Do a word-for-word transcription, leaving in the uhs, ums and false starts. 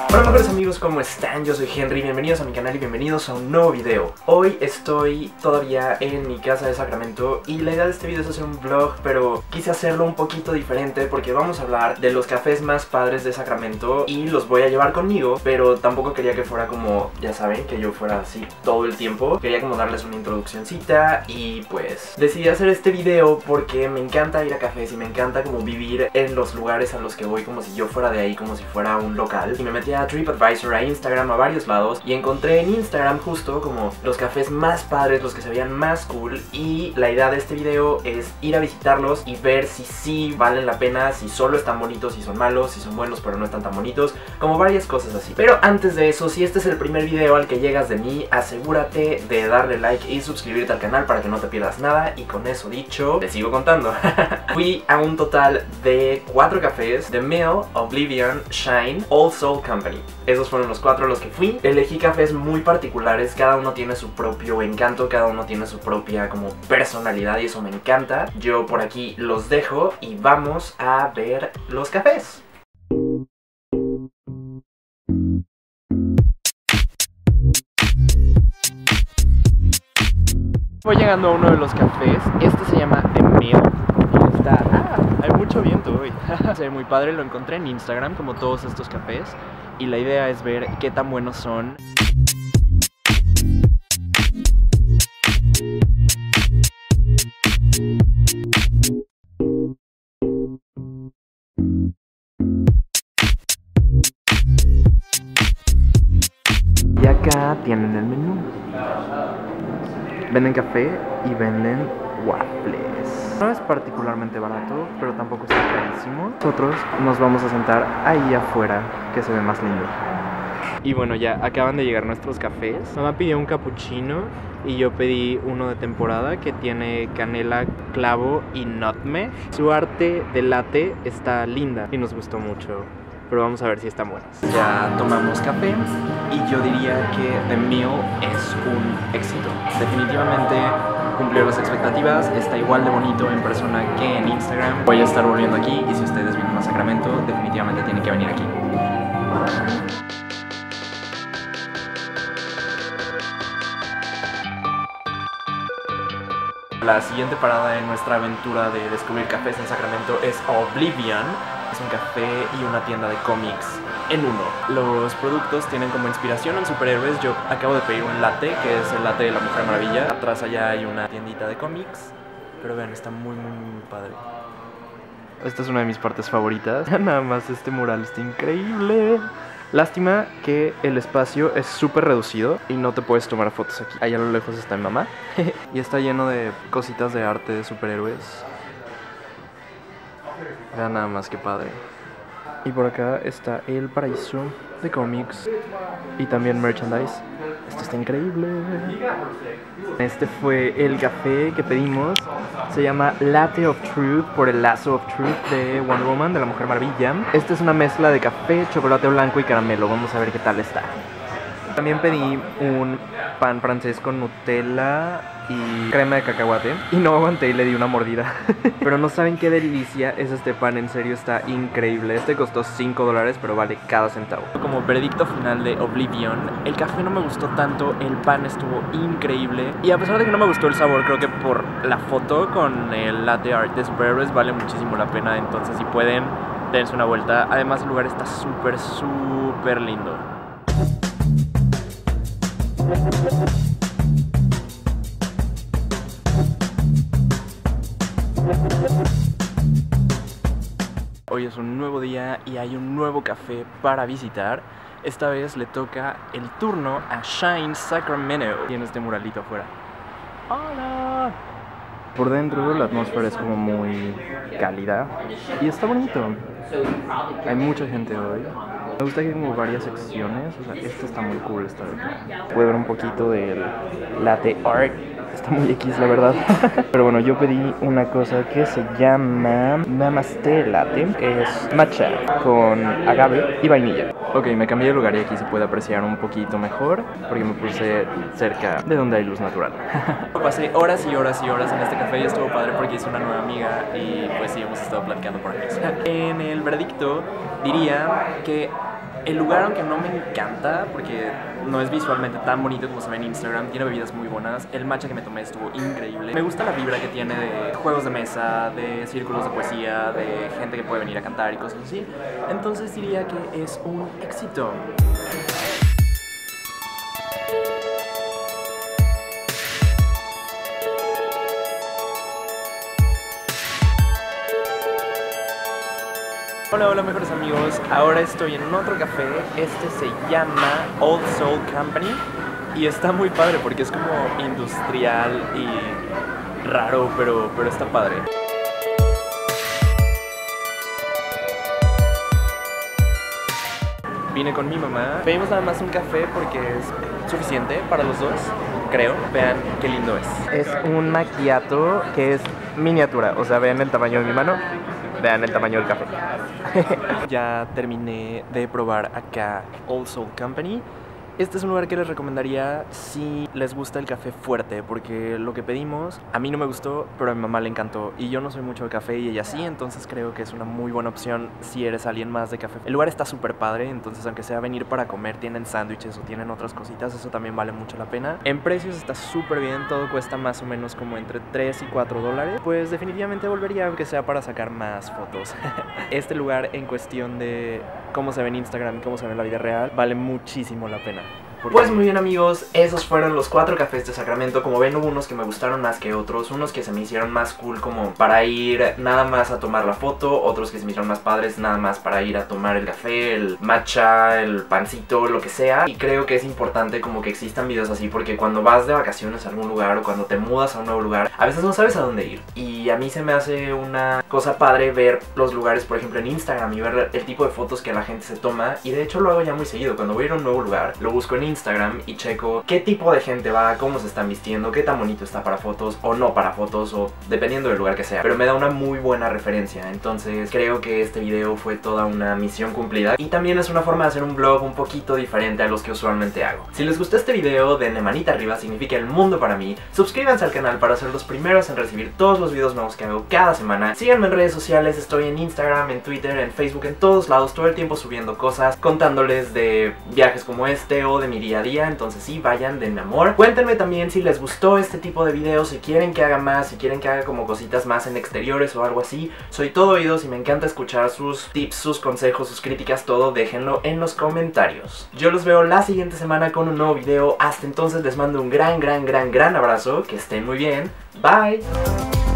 Hola mejores amigos, ¿cómo están? Yo soy Henry, bienvenidos a mi canal y bienvenidos a un nuevo video. Hoy estoy todavía en mi casa de Sacramento y la idea de este video es hacer un vlog, pero quise hacerlo un poquito diferente porque vamos a hablar de los cafés más padres de Sacramento y los voy a llevar conmigo, pero tampoco quería que fuera como, ya saben, que yo fuera así todo el tiempo. Quería como darles una introduccioncita y pues decidí hacer este video porque me encanta ir a cafés y me encanta como vivir en los lugares a los que voy como si yo fuera de ahí, como si fuera un local. Y me metí a TripAdvisor, a Instagram, a varios lados y encontré en Instagram justo como los cafés más padres, los que se veían más cool, y la idea de este video es ir a visitarlos y ver si sí valen la pena, si solo están bonitos, si son malos, si son buenos pero no están tan bonitos, como varias cosas así. Pero antes de eso, si este es el primer video al que llegas de mí, asegúrate de darle like y suscribirte al canal para que no te pierdas nada. Y con eso dicho, te sigo contando. Fui a un total de cuatro cafés: The Mill, Oblivion, Shine, Old Soul Company. Esos fueron los cuatro a los que fui. Elegí cafés muy particulares, cada uno tiene su propio encanto, cada uno tiene su propia como personalidad y eso me encanta. Yo por aquí los dejo y vamos a ver los cafés. Voy llegando a uno de los cafés. Este se llama The Mill y está... ¡Ah! Hay mucho viento hoy. Se ve muy padre, lo encontré en Instagram como todos estos cafés y la idea es ver qué tan buenos son. Y acá tienen el menú. Venden café y venden waffles. No es particularmente barato, pero tampoco está carísimo. Nosotros nos vamos a sentar ahí afuera, que se ve más lindo. Y bueno, ya acaban de llegar nuestros cafés. Mamá pidió un cappuccino y yo pedí uno de temporada que tiene canela, clavo y nutmeg. Su arte de latte está linda y nos gustó mucho, pero vamos a ver si están buenas. Ya tomamos café y yo diría que The Mill es un éxito. Definitivamente cumplió las expectativas, está igual de bonito en persona que en Instagram. Voy a estar volviendo aquí y si ustedes vienen a Sacramento, definitivamente tienen que venir aquí. La siguiente parada en nuestra aventura de descubrir cafés en Sacramento es Oblivion. Es un café y una tienda de cómics en uno. Los productos tienen como inspiración en superhéroes. Yo acabo de pedir un latte, que es el latte de la Mujer Maravilla. Atrás allá hay una tiendita de cómics. Pero vean, está muy muy muy padre. Esta es una de mis partes favoritas. Nada más este mural está increíble. Lástima que el espacio es súper reducido y no te puedes tomar fotos aquí. Allá a lo lejos está mi mamá. Y está lleno de cositas de arte de superhéroes. Vean nada más que padre. Y por acá está el paraíso de cómics y también merchandise. Esto está increíble. Este fue el café que pedimos. Se llama Latte of Truth por el Lasso of Truth de Wonder Woman, de la Mujer Maravilla. Esta es una mezcla de café, chocolate blanco y caramelo. Vamos a ver qué tal está. También pedí un pan francés con Nutella y crema de cacahuate y no aguanté y le di una mordida. Pero no saben qué delicia es este pan, en serio está increíble. Este costó cinco dólares, pero vale cada centavo. Como veredicto final de Oblivion, el café no me gustó tanto, el pan estuvo increíble y a pesar de que no me gustó el sabor, creo que por la foto con el latte art de superhéroes vale muchísimo la pena. Entonces si pueden, dense una vuelta. Además el lugar está súper súper lindo. Hoy es un nuevo día y hay un nuevo café para visitar. Esta vez le toca el turno a Shine Sacramento. Tiene este muralito afuera. ¡Hola! Por dentro la atmósfera es como muy cálida y está bonito. Hay mucha gente hoy. Me gusta que hay como varias secciones. O sea, esta está muy cool, esta de acá. Puedo ver un poquito del latte art. Está muy X, la verdad. Pero bueno, yo pedí una cosa que se llama Namaste Latte. Es matcha con agave y vainilla. Ok, me cambié de lugar y aquí se puede apreciar un poquito mejor porque me puse cerca de donde hay luz natural. Pasé horas y horas y horas en este café y estuvo padre porque hice una nueva amiga y pues sí, hemos estado platicando por aquí. En el veredicto diría que El lugar, aunque no me encanta, porque no es visualmente tan bonito como se ve en Instagram, tiene bebidas muy buenas. El matcha que me tomé estuvo increíble. Me gusta la vibra que tiene de juegos de mesa, de círculos de poesía, de gente que puede venir a cantar y cosas así. Entonces diría que es un éxito. Hola, hola mejores amigos, ahora estoy en otro café, este se llama Old Soul Company y está muy padre porque es como industrial y raro, pero, pero está padre. Vine con mi mamá, pedimos nada más un café porque es suficiente para los dos, creo. Vean qué lindo es. Es un macchiato que es miniatura, o sea, vean el tamaño de mi mano. Vean el tamaño del café. Ya terminé de probar acá Old Soul Company. Este es un lugar que les recomendaría si les gusta el café fuerte, porque lo que pedimos a mí no me gustó, pero a mi mamá le encantó. Y yo no soy mucho de café y ella sí, entonces creo que es una muy buena opción si eres alguien más de café. El lugar está súper padre, entonces aunque sea venir para comer, tienen sándwiches o tienen otras cositas, eso también vale mucho la pena. En precios está súper bien, todo cuesta más o menos como entre tres y cuatro dólares. Pues definitivamente volvería, aunque sea para sacar más fotos. Este lugar, en cuestión de cómo se ve en Instagram y cómo se ve en la vida real, vale muchísimo la pena. Pues muy bien amigos, esos fueron los cuatro cafés de Sacramento. Como ven, hubo unos que me gustaron más que otros, unos que se me hicieron más cool como para ir nada más a tomar la foto, otros que se me hicieron más padres nada más para ir a tomar el café, el matcha, el pancito, lo que sea. Y creo que es importante como que existan videos así, porque cuando vas de vacaciones a algún lugar o cuando te mudas a un nuevo lugar, a veces no sabes a dónde ir. Y a mí se me hace una cosa padre ver los lugares, por ejemplo en Instagram, y ver el tipo de fotos que la gente se toma. Y de hecho lo hago ya muy seguido, cuando voy a ir a un nuevo lugar, lo busco en Instagram y checo qué tipo de gente va, cómo se están vistiendo, qué tan bonito está para fotos o no para fotos, o dependiendo del lugar que sea, pero me da una muy buena referencia. Entonces creo que este video fue toda una misión cumplida y también es una forma de hacer un vlog un poquito diferente a los que usualmente hago. Si les gustó este video, denle manita arriba, significa el mundo para mí. Suscríbanse al canal para ser los primeros en recibir todos los videos nuevos que hago cada semana. Síganme en redes sociales, estoy en Instagram, en Twitter, en Facebook, en todos lados, todo el tiempo subiendo cosas, contándoles de viajes como este o de mi día a día. Entonces sí, vayan, denme amor. Cuéntenme también si les gustó este tipo de videos, si quieren que haga más, si quieren que haga como cositas más en exteriores o algo así. Soy todo oídos y me encanta escuchar sus tips, sus consejos, sus críticas, todo. Déjenlo en los comentarios. Yo los veo la siguiente semana con un nuevo video. Hasta entonces les mando un gran, gran, gran, gran abrazo. Que estén muy bien. Bye.